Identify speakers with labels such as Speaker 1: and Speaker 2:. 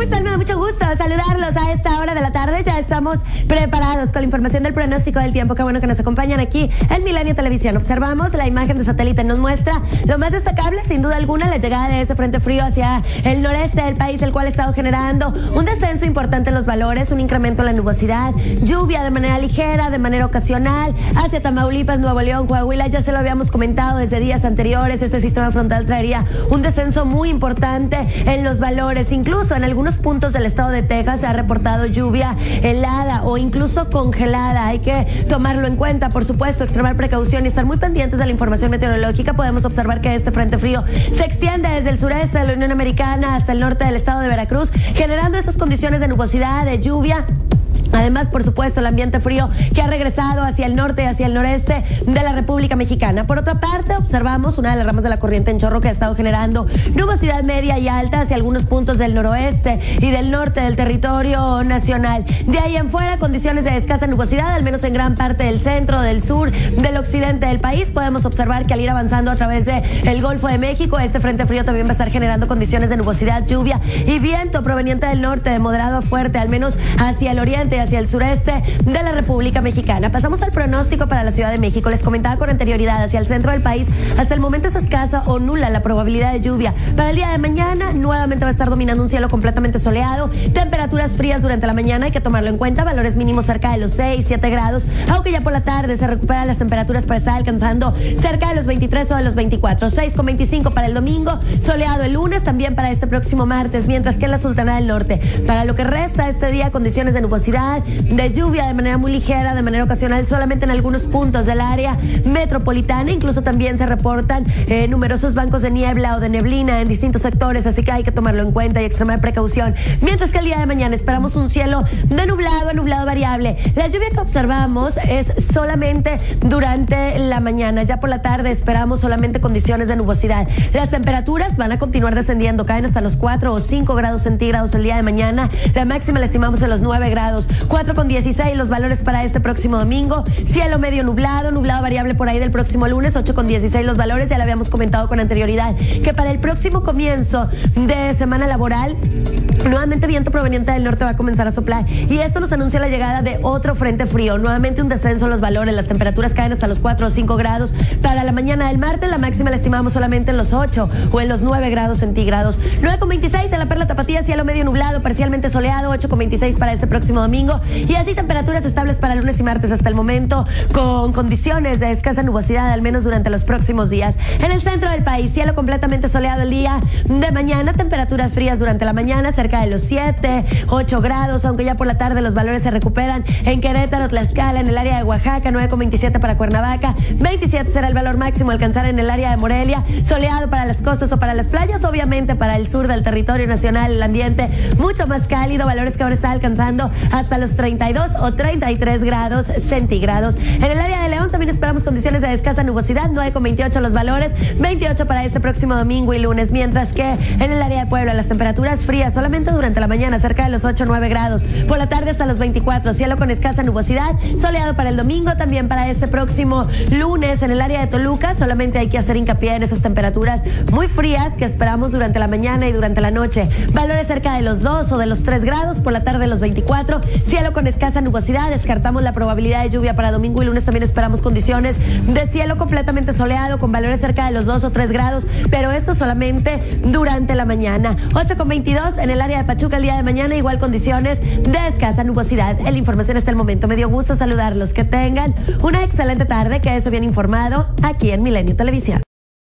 Speaker 1: están? Me da mucho gusto saludarlos a esta hora de la tarde. Ya estamos preparados con la información del pronóstico del tiempo. Qué bueno que nos acompañan aquí en Milenio Televisión. Observamos la imagen de satélite. Nos muestra lo más destacable, sin duda alguna, la llegada de ese frente frío hacia el noreste del país, el cual ha estado generando un descenso importante en los valores, un incremento en la nubosidad, lluvia de manera ligera, de manera ocasional, hacia Tamaulipas, Nuevo León, Coahuila. Ya se lo habíamos comentado desde días anteriores. Este sistema frontal traería un descenso muy importante en los valores. Incluso en algunos puntos del estado de Texas se ha reportado lluvia helada o incluso congelada. Hay que tomarlo en cuenta, por supuesto, extremar precaución y estar muy pendientes de la información meteorológica. Podemos observar que este frente frío se extiende desde el sureste de la Unión Americana hasta el norte del estado de Veracruz, generando estas condiciones de nubosidad, de lluvia. Además, por supuesto, el ambiente frío que ha regresado hacia el norte y hacia el noreste de la República Mexicana. Por otra parte, observamos una de las ramas de la corriente en chorro que ha estado generando nubosidad media y alta hacia algunos puntos del noroeste y del norte del territorio nacional. De ahí en fuera, condiciones de escasa nubosidad, al menos en gran parte del centro, del sur, del occidente del país. Podemos observar que al ir avanzando a través del Golfo de México, este frente frío también va a estar generando condiciones de nubosidad, lluvia y viento proveniente del norte, de moderado a fuerte, al menos hacia el oriente, hacia el sureste de la República Mexicana. Pasamos al pronóstico para la Ciudad de México. Les comentaba con anterioridad, hacia el centro del país, hasta el momento es escasa o nula la probabilidad de lluvia. Para el día de mañana, nuevamente va a estar dominando un cielo completamente soleado, temperaturas frías durante la mañana, hay que tomarlo en cuenta, valores mínimos cerca de los 6, 7 grados, aunque ya por la tarde se recuperan las temperaturas para estar alcanzando cerca de los 23 o de los 24. 6,25 para el domingo, soleado el lunes, también para este próximo martes, mientras que en la Sultana del Norte, para lo que resta este día, condiciones de nubosidad, de lluvia de manera muy ligera, de manera ocasional, solamente en algunos puntos del área metropolitana. Incluso también se reportan numerosos bancos de niebla o de neblina en distintos sectores, así que hay que tomarlo en cuenta y extremar precaución. Mientras que el día de mañana esperamos un cielo de nublado a nublado variable. La lluvia que observamos es solamente durante la mañana. Ya por la tarde esperamos solamente condiciones de nubosidad. Las temperaturas van a continuar descendiendo, caen hasta los 4 o 5 grados centígrados el día de mañana. La máxima la estimamos en los 9 grados. 4,16 los valores para este próximo domingo. Cielo medio nublado, nublado variable por ahí del próximo lunes. 8,16 los valores. Ya lo habíamos comentado con anterioridad que para el próximo comienzo de semana laboral, nuevamente viento proveniente del norte va a comenzar a soplar y esto nos anuncia la llegada de otro frente frío. Nuevamente un descenso en los valores. Las temperaturas caen hasta los 4 o 5 grados. Para la mañana del martes, la máxima la estimamos solamente en los 8 o en los 9 grados centígrados. 9,26 en la Perla Tapatía, cielo medio nublado, parcialmente soleado. 8,26 para este próximo domingo. Y así temperaturas estables para lunes y martes hasta el momento, con condiciones de escasa nubosidad, al menos durante los próximos días. En el centro del país, cielo completamente soleado el día de mañana, temperaturas frías durante la mañana, cerca de los 7, 8 grados, aunque ya por la tarde los valores se recuperan en Querétaro, Tlaxcala, en el área de Oaxaca. 9,27 para Cuernavaca, 27 será el valor máximo a alcanzar en el área de Morelia, soleado para las costas o para las playas. Obviamente para el sur del territorio nacional el ambiente mucho más cálido, valores que ahora está alcanzando hasta los 32 o 33 grados centígrados. En el área de León también esperamos condiciones de escasa nubosidad, 9,28 los valores, 28 para este próximo domingo y lunes, mientras que en el área de Puebla las temperaturas frías solamente durante la mañana, cerca de los 8 o 9 grados, por la tarde hasta los 24, cielo con escasa nubosidad, soleado para el domingo, también para este próximo lunes. En el área de Toluca solamente hay que hacer hincapié en esas temperaturas muy frías que esperamos durante la mañana y durante la noche, valores cerca de los 2 o de los 3 grados, por la tarde los 24, cielo con escasa nubosidad. Descartamos la probabilidad de lluvia para domingo y lunes. También esperamos condiciones de cielo completamente soleado con valores cerca de los 2 o 3 grados, pero esto solamente durante la mañana. 8,22 en el área de Pachuca el día de mañana, igual condiciones de escasa nubosidad. En la información hasta el momento. Me dio gusto saludarlos. Que tengan una excelente tarde, que eso bien informado aquí en Milenio Televisión.